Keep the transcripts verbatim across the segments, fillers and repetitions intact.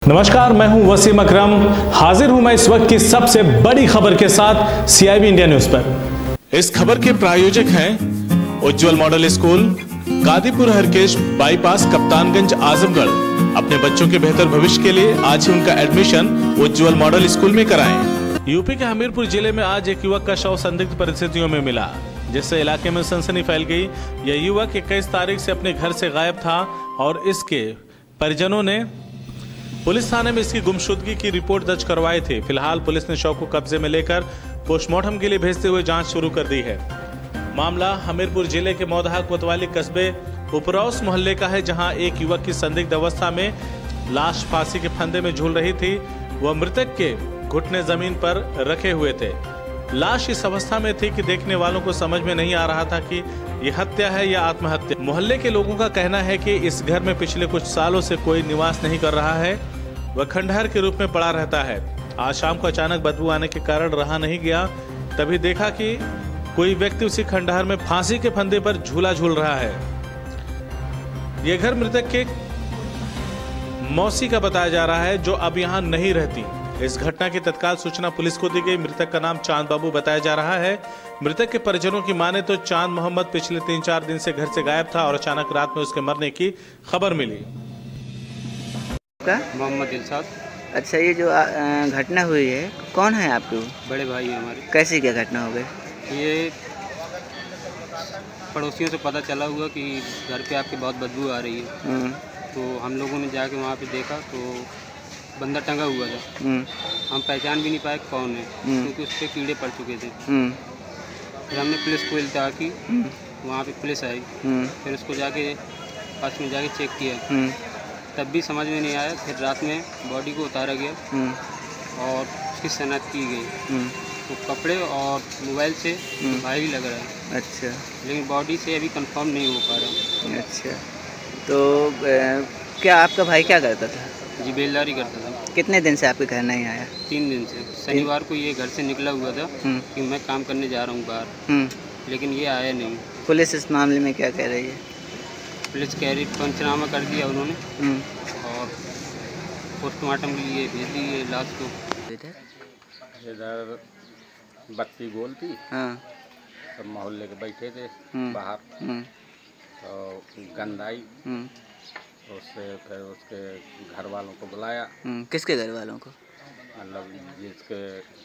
नमस्कार, मैं हूं वसीम अकरम। हाजिर हूं मैं इस वक्त की सबसे बड़ी खबर के साथ सीआईबी इंडिया न्यूज पर। इस खबर के प्रायोजक हैं Ujjwal model school, Kadipur Harkesh bypass, Kaptanganj, Azamgarh. अपने बच्चों के बेहतर भविष्य के लिए आज ही उनका एडमिशन उज्जवल मॉडल स्कूल में कराएं। यूपी के हमीरपुर जिले में आज एक युवक का शव संदिग्ध परिस्थितियों में मिला, जिससे इलाके में सनसनी फैल गई। यह युवक इक्कीस तारीख से अपने घर से गायब था और इसके परिजनों ने पुलिस थाने में इसकी गुमशुदगी की रिपोर्ट दर्ज करवाई थी। फिलहाल पुलिस ने शव को कब्जे में लेकर पोस्टमार्टम के लिए भेजते हुए जांच शुरू कर दी है। मामला हमीरपुर जिले के मौदहा कोतवाली कस्बे उपरौस मोहल्ले का है, जहां एक युवक की संदिग्ध अवस्था में लाश फांसी के फंदे में झूल रही थी। वह मृतक के घुटने जमीन पर रखे हुए थे। लाश इस अवस्था में थी कि देखने वालों को समझ में नहीं आ रहा था कि यह हत्या है या आत्महत्या। मोहल्ले के लोगों का कहना है कि इस घर में पिछले कुछ सालों से कोई निवास नहीं कर रहा है, वह खंडहर के रूप में पड़ा रहता है। आज शाम को अचानक बदबू आने के कारण रहा नहीं गया, तभी देखा कि कोई व्यक्ति उसी खंडहर में फांसी के फंदे पर झूला झूल रहा है। यह घर मृतक के मौसी का बताया जा रहा है, जो अब यहाँ नहीं रहती। इस घटना की तत्काल सूचना पुलिस को दी गई। मृतक का नाम चांद बाबू बताया जा रहा है। मृतक के परिजनों की माने तो चांद मोहम्मद पिछले तीन चार दिन से घर से गायब था और अचानक रात में उसके मरने की खबर मिली। मोहम्मद इल्साद। अच्छा, ये जो घटना हुई है, कौन है आपके? बड़े भाई हैं हमारे। कैसी क्या घटना हो गई? ये पड़ोसियों से पता चला हुआ कि घर पे आपकी बहुत बदबू आ रही है, तो हम लोगों ने जाके वहाँ पे देखा तो बंदा टंगा हुआ था। हम पहचान भी नहीं पाए कौन है, क्योंकि उस पर कीड़े पड़ चुके थे। फिर हमने पुलिस को इल्तहा की, वहाँ पे पुलिस आई, फिर उसको जाके पास में जाके चेक किया, तब भी समझ में नहीं आया। फिर रात में बॉडी को उतारा गया और उसकी शनाख्त की गई। तो कपड़े और मोबाइल से भाई ही लग रहा है। अच्छा, लेकिन बॉडी से अभी कंफर्म नहीं हो पा रहा। अच्छा, तो क्या आपका भाई क्या करता था? जी, बेलदारी करता था। कितने दिन से आपके घर नहीं आया? तीन दिन से। शनिवार को ये घर से निकला हुआ था कि मैं काम करने जा रहा हूँ बाहर, लेकिन ये आया नहीं। पुलिस इस मामले में क्या कह रही है? पुलिस कह रही पंचनामा कर दिया उन्होंने और पोस्टमार्टम के लिए भेज दी लाश को। इधर बत्ती गोल थी, हाँ। सब मोहल्ले के बैठे थे बाहर, तो गंद आई, उससे फिर उसके घर वालों को बुलाया। किसके घर वालों को? मतलब जिसके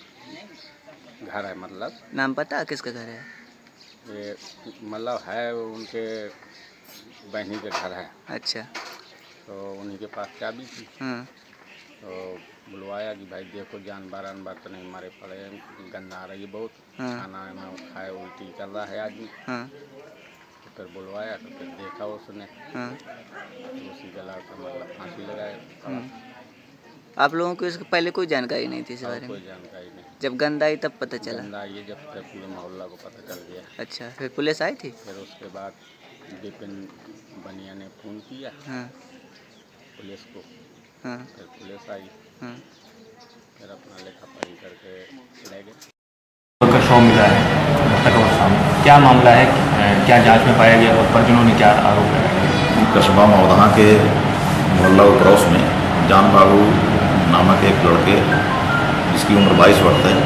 घर है, मतलब नाम पता किसका घर है? ये मतलब है उनके बहनी के घर है। अच्छा, तो उन्हीं के पास चाबी थी। हाँ। तो बुलवाया कि भाई देखो जानवर अनवर तो नहीं मारे पड़े, गंदा आ रही है बहुत, हाँ। खाना में खाए उल्टी कर रहा है आदमी। हाँ। तो फिर बुलवाया तो फिर देखा उसने, हाँ। तो उसी गला पर मतलब फांसी लगाए। आप लोगों को इसके पहले कोई जानकारी नहीं थी इस बारे में? कोई जानकारी नहीं। जब गंद आई तब पता चला? गंदा आई जब फिर पूरे मोहल्ला को पता चल गया। अच्छा, फिर पुलिस आई थी? फिर उसके बाद विपिन बनिया ने फ़ोन किया, हाँ। पुलिस को। हाँ। फिर पुलिस आई, हाँ। फिर अपना लेखा पढ़ी करके ले गए। का शव मिला है, क्या मामला है, क्या जांच में पाया गया और परिजनों ने क्या आरोप लगाया? कस्बा मौदहा के मोहल्ला उपरौस में जान बाबू नामक एक लड़के, जिसकी उम्र बाईस वर्ष है,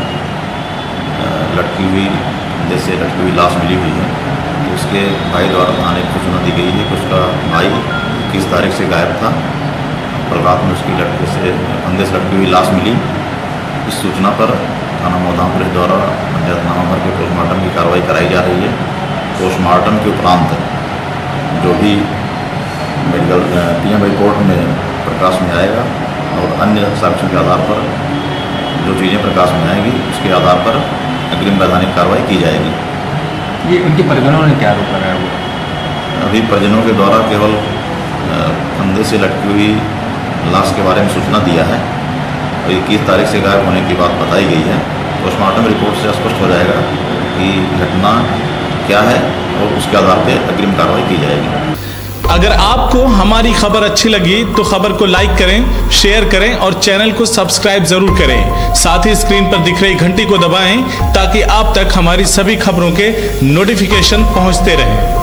लटकी हुई जैसे लटकी हुई लाश मिली हुई है। तो उसके भाई द्वारा थाने को सूचना दी गई है कि उसका भाई इक्कीस तारीख से गायब था और रात में उसकी लटके से फंदे से लटकी हुई लाश मिली। इस सूचना पर थाना मौदहा पुलिस द्वारा पंचायतनामा भर के पोस्टमार्टम की कार्रवाई कराई जा रही है। पोस्टमार्टम के उपरांत जो भी मेडिकल पीएम रिपोर्ट में प्रकाश में आएगा और अन्य साक्ष्यों के आधार पर जो चीज़ें प्रकाश में आएंगी, उसके आधार पर अग्रिम वैधानिक कार्रवाई की जाएगी। ये उनके परिजनों ने क्या आरोप लगाया हुआ? अभी परिजनों के द्वारा केवल फंदे से लटकी हुई लाश के बारे में सूचना दिया है और इक्कीस तारीख से गायब होने की बात बताई गई है। पोस्टमार्टम रिपोर्ट से स्पष्ट हो जाएगा कि घटना क्या है और उसके आधार पर अग्रिम कार्रवाई की जाएगी। अगर आपको हमारी खबर अच्छी लगी तो खबर को लाइक करें, शेयर करें और चैनल को सब्सक्राइब जरूर करें। साथ ही स्क्रीन पर दिख रही घंटी को दबाएं ताकि आप तक हमारी सभी खबरों के नोटिफिकेशन पहुंचते रहें।